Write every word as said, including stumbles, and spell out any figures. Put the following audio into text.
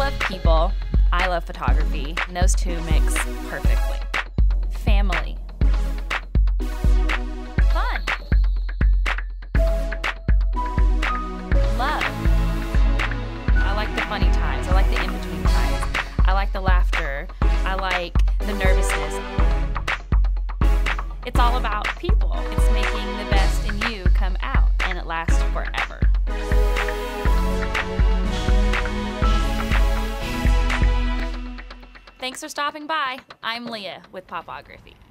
love people. I love photography, and those two mix perfectly. Family. Fun. Love. I like the funny times. I like the in-between times. I like the laughter. I like the nervousness. It's all about people. It's making the best in you come out, and it lasts forever. Thanks for stopping by. I'm Leah with POPography.